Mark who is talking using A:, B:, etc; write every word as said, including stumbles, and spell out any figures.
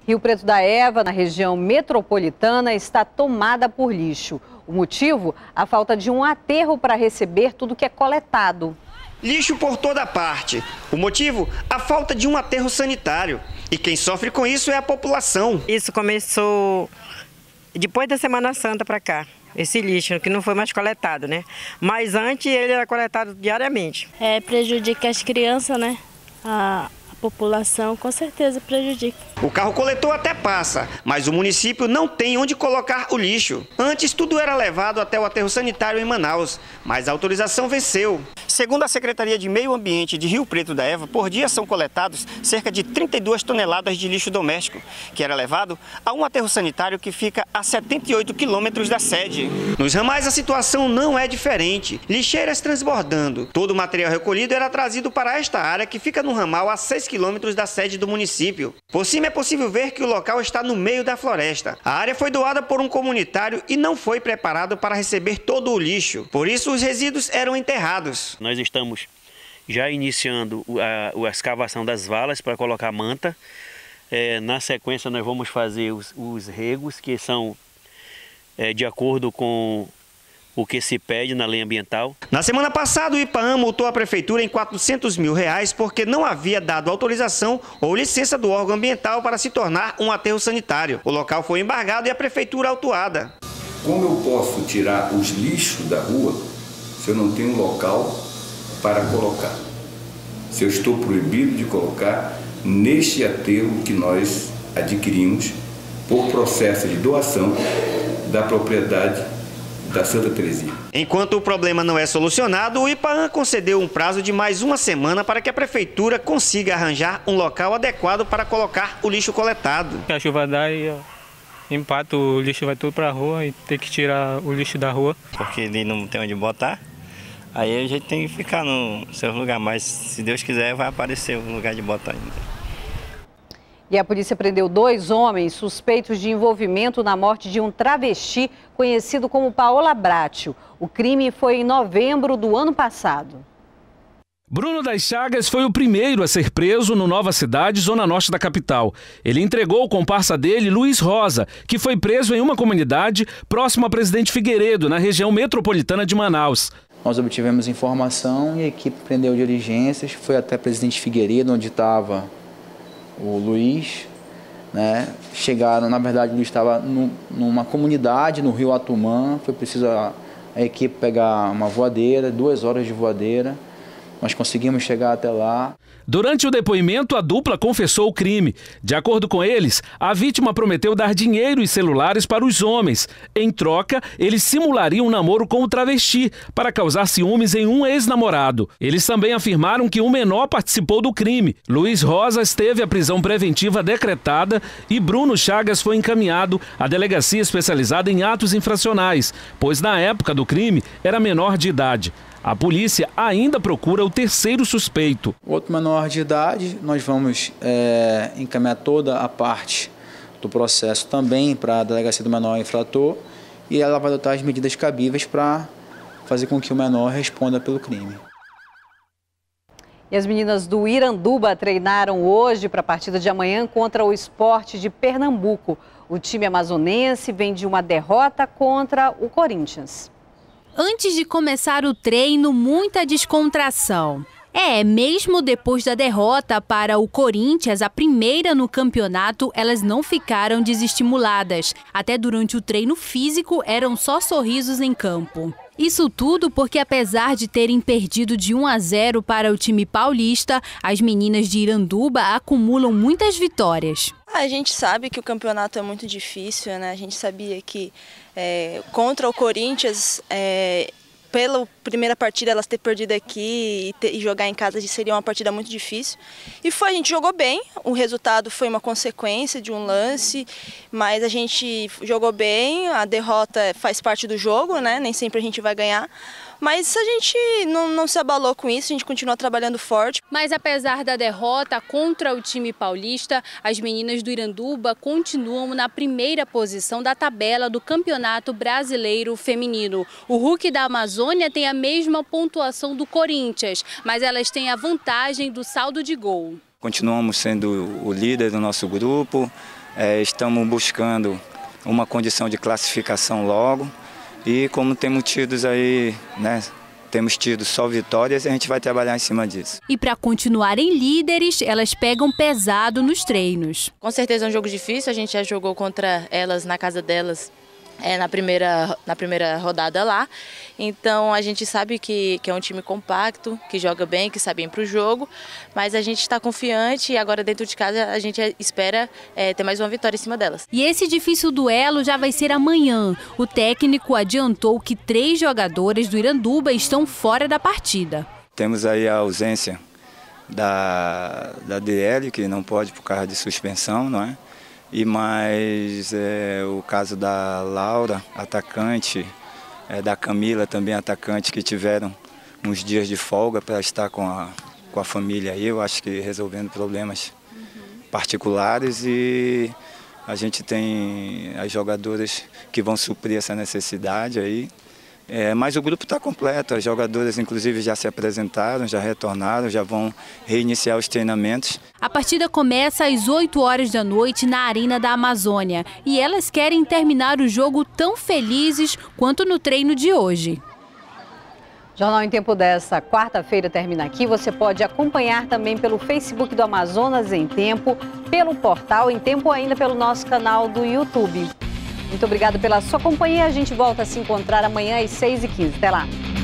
A: Rio Preto da Eva, na região metropolitana, está tomada por lixo. O motivo? A falta de um aterro para receber tudo que é coletado.
B: Lixo por toda parte. O motivo? A falta de um aterro sanitário. E quem sofre com isso é a população.
C: Isso começou depois da Semana Santa para cá. Esse lixo que não foi mais coletado, né? Mas antes ele era coletado diariamente.
D: É, prejudica as crianças, né? A... A população com certeza prejudica.
B: O carro coletor até passa, mas o município não tem onde colocar o lixo. Antes tudo era levado até o aterro sanitário em Manaus, mas a autorização venceu. Segundo a Secretaria de Meio Ambiente de Rio Preto da Eva, por dia são coletados cerca de trinta e duas toneladas de lixo doméstico, que era levado a um aterro sanitário que fica a setenta e oito quilômetros da sede. Nos ramais a situação não é diferente. Lixeiras transbordando. Todo o material recolhido era trazido para esta área que fica no ramal a seis quilômetros da sede do município. Por cima é possível ver que o local está no meio da floresta. A área foi doada por um comunitário e não foi preparado para receber todo o lixo. Por isso os resíduos eram enterrados.
E: Nós estamos já iniciando a, a escavação das valas para colocar manta. É, na sequência nós vamos fazer os, os regos, que são é, de acordo com o que se pede na lei ambiental.
B: Na semana passada, o IPAAM multou a prefeitura em quatrocentos mil reais porque não havia dado autorização ou licença do órgão ambiental para se tornar um aterro sanitário. O local foi embargado e a prefeitura autuada.
F: Como eu posso tirar os lixos da rua se eu não tenho um local para colocar? Se eu estou proibido de colocar neste aterro que nós adquirimos por processo de doação da propriedade da Santa Terezinha.
B: Enquanto o problema não é solucionado, o IPAAM concedeu um prazo de mais uma semana para que a prefeitura consiga arranjar um local adequado para colocar o lixo coletado.
G: A chuva dá e empata, o lixo vai tudo para a rua e tem que tirar o lixo da rua.
H: Porque ele não tem onde botar, aí a gente tem que ficar no seu lugar, mas se Deus quiser vai aparecer um lugar de botar ainda.
A: E a polícia prendeu dois homens suspeitos de envolvimento na morte de um travesti conhecido como Paola Bracho. O crime foi em novembro do ano passado.
I: Bruno das Chagas foi o primeiro a ser preso no Nova Cidade, zona norte da capital. Ele entregou o comparsa dele, Luiz Rosa, que foi preso em uma comunidade próxima a Presidente Figueiredo, na região metropolitana de Manaus.
J: Nós obtivemos informação e a equipe prendeu diligências, foi até Presidente Figueiredo, onde estava o Luiz, né? Chegaram, na verdade, o Luiz estava no, numa comunidade no Rio Atumã, foi preciso a, a equipe pegar uma voadeira, duas horas de voadeira, nós conseguimos chegar até lá.
I: Durante o depoimento, a dupla confessou o crime. De acordo com eles, a vítima prometeu dar dinheiro e celulares para os homens. Em troca, eles simulariam um namoro com o travesti para causar ciúmes em um ex-namorado. Eles também afirmaram que um menor participou do crime. Luiz Rosas teve a prisão preventiva decretada e Bruno Chagas foi encaminhado à delegacia especializada em atos infracionais, pois na época do crime era menor de idade. A polícia ainda procura o terceiro suspeito.
J: Outro menor de idade, nós vamos é, encaminhar toda a parte do processo também para a delegacia do menor infrator e ela vai adotar as medidas cabíveis para fazer com que o menor responda pelo crime.
A: E as meninas do Iranduba treinaram hoje para a partida de amanhã contra o Sport de Pernambuco. O time amazonense vem de uma derrota contra o Corinthians.
K: Antes de começar o treino, muita descontração. É, mesmo depois da derrota para o Corinthians, a primeira no campeonato, elas não ficaram desestimuladas. Até durante o treino físico, eram só sorrisos em campo. Isso tudo porque, apesar de terem perdido de um a zero para o time paulista, as meninas de Iranduba acumulam muitas vitórias.
L: A gente sabe que o campeonato é muito difícil, né? A gente sabia que é, contra o Corinthians, é, pela primeira partida elas ter perdido aqui e, ter, e jogar em casa seria uma partida muito difícil. E foi, a gente jogou bem, o resultado foi uma consequência de um lance, mas a gente jogou bem, a derrota faz parte do jogo, né? Nem sempre a gente vai ganhar. Mas a gente não, não se abalou com isso, a gente continua trabalhando forte.
K: Mas apesar da derrota contra o time paulista, as meninas do Iranduba continuam na primeira posição da tabela do Campeonato Brasileiro Feminino. O Hulk da Amazônia tem a mesma pontuação do Corinthians, mas elas têm a vantagem do saldo de gol.
H: Continuamos sendo o líder do nosso grupo,
M: É, estamos buscando uma condição de classificação logo e como temos tido aí, né, temos tido só vitórias, a gente vai trabalhar em cima disso.
K: E para continuarem líderes, elas pegam pesado nos treinos.
N: Com certeza é um jogo difícil, a gente já jogou contra elas na casa delas é, na, primeira, na primeira rodada lá. Então a gente sabe que, que é um time compacto, que joga bem, que sabe ir para o jogo, mas a gente está confiante e agora dentro de casa a gente espera é, ter mais uma vitória em cima delas.
K: E esse difícil duelo já vai ser amanhã. O técnico adiantou que três jogadoras do Iranduba estão fora da partida.
M: Temos aí a ausência da, da D L, que não pode por causa de suspensão, não é? E mais é, o caso da Laura, atacante, é, da Camila, também atacante, que tiveram uns dias de folga para estar com a, com a família aí, eu acho que resolvendo problemas uhum. particulares, e a gente tem as jogadoras que vão suprir essa necessidade aí. É, mas o grupo está completo, as jogadoras inclusive já se apresentaram, já retornaram, já vão reiniciar os treinamentos.
K: A partida começa às oito horas da noite na Arena da Amazônia e elas querem terminar o jogo tão felizes quanto no treino de hoje.
A: Jornal em Tempo dessa quarta-feira termina aqui. Você pode acompanhar também pelo Facebook do Amazonas em Tempo, pelo portal Em Tempo, ainda pelo nosso canal do YouTube. Muito obrigada pela sua companhia. A gente volta a se encontrar amanhã às seis e quinze. Até lá.